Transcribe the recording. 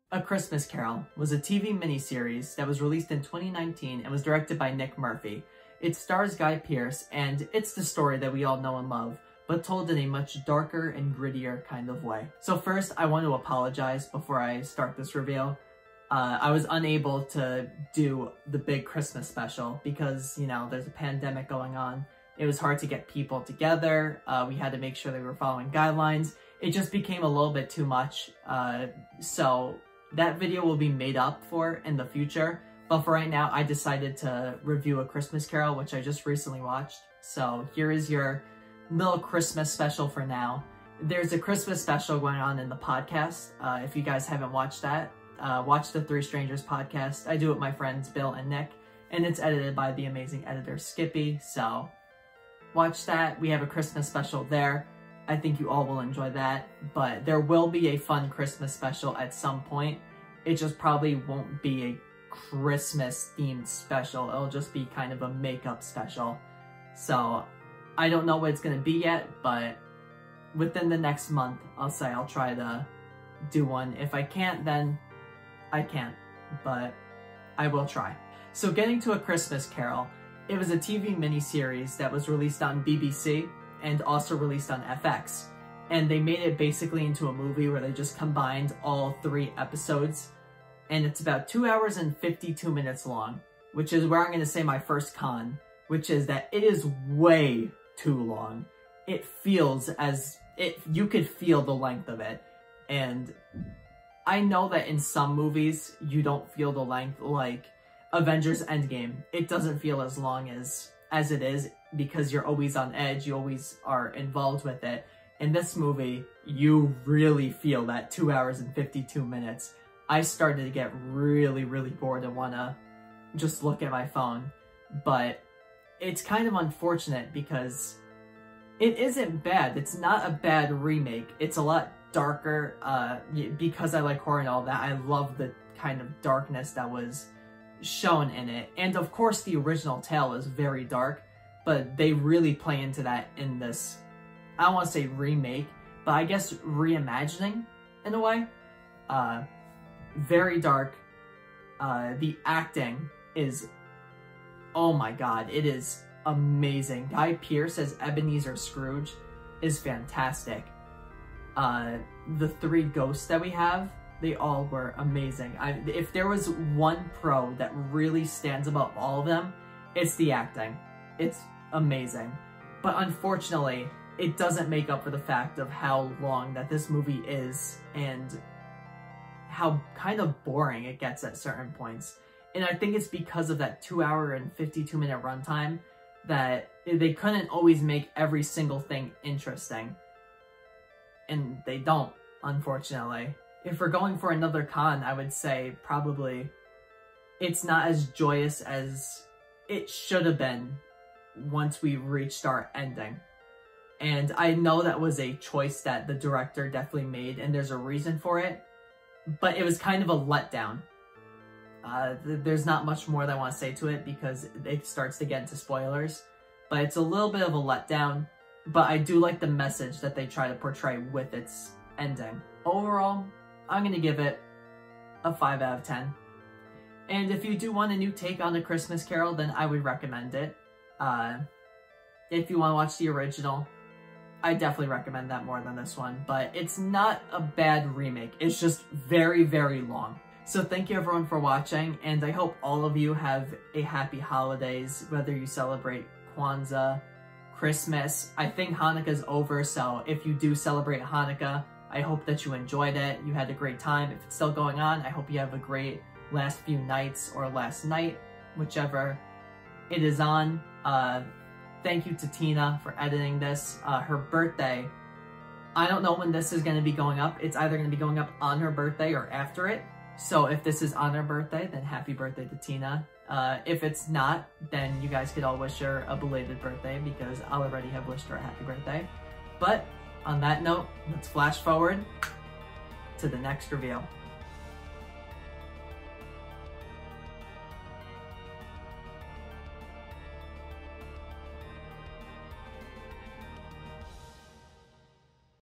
A Christmas Carol was a TV miniseries that was released in 2019 and was directed by Nick Murphy. It stars Guy Pearce, and it's the story that we all know and love, but told in a much darker and grittier kind of way. So first, I want to apologize before I start this review. I was unable to do the big Christmas special because, you know, there's a pandemic going on. It was hard to get people together. We had to make sure they were following guidelines. It just became a little bit too much. So that video will be made up for in the future. But for right now, I decided to review A Christmas Carol, which I just recently watched. So here is your little Christmas special for now. There's a Christmas special going on in the podcast. If you guys haven't watched that, watch the Three Strangers podcast. I do it with my friends Bill and Nick, and it's edited by the amazing editor Skippy. So watch that. We have a Christmas special there. I think you all will enjoy that, but there will be a fun Christmas special at some point. It just probably won't be a Christmas themed special. It'll just be kind of a makeup special. So I don't know what it's gonna be yet, but within the next month, I'll say I'll try to do one. If I can't, then I can't, but I will try. So getting to A Christmas Carol, it was a TV miniseries that was released on BBC and also released on FX. And they made it basically into a movie where they just combined all 3 episodes. And it's about 2 hours and 52 minutes long, which is where I'm going to say my first con, which is that it is way too long. It feels as you could feel the length of it. And I know that in some movies, you don't feel the length, like Avengers Endgame. It doesn't feel as long as it is because you're always on edge, you always are involved with it. In this movie, you really feel that 2 hours and 52 minutes. I started to get really, really bored and want to just look at my phone. But it's kind of unfortunate because it isn't bad. It's not a bad remake. It's a lot darker. Because I like horror and all that, I love the kind of darkness that was shown in it. And of course the original tale is very dark, but they really play into that in this, I don't want to say remake, but I guess reimagining in a way. Very dark. The acting is, oh my god, it is amazing. Guy Pearce as Ebenezer Scrooge is fantastic. The 3 ghosts that we have, they all were amazing. If there was one pro that really stands above all of them, it's the acting. It's amazing. But unfortunately, it doesn't make up for the fact of how long that this movie is and how kind of boring it gets at certain points. And I think it's because of that 2 hour and 52 minute runtime that they couldn't always make every single thing interesting. And they don't, unfortunately. If we're going for another con, I would say probably it's not as joyous as it should have been once we reached our ending. And I know that was a choice that the director definitely made, and there's a reason for it, but it was kind of a letdown. There's not much more that I want to say to it because it starts to get into spoilers, but it's a little bit of a letdown, but I do like the message that they try to portray with its ending. Overall, I'm going to give it a 5 out of 10. And if you do want a new take on A Christmas Carol, then I would recommend it. If you want to watch the original, I definitely recommend that more than this one. But it's not a bad remake. It's just very, very long. So thank you everyone for watching, and I hope all of you have a happy holidays, whether you celebrate Kwanzaa, Christmas. I think Hanukkah's over, so if you do celebrate Hanukkah, I hope that you enjoyed it, you had a great time. If it's still going on, I hope you have a great last few nights or last night, whichever it is on. Thank you to Tina for editing this. Her birthday, I don't know when this is going to be going up. It's either going to be going up on her birthday or after it. So if this is on her birthday, then happy birthday to Tina. If it's not, then you guys could all wish her a belated birthday because I'll already have wished her a happy birthday. But on that note, let's flash forward to the next reveal.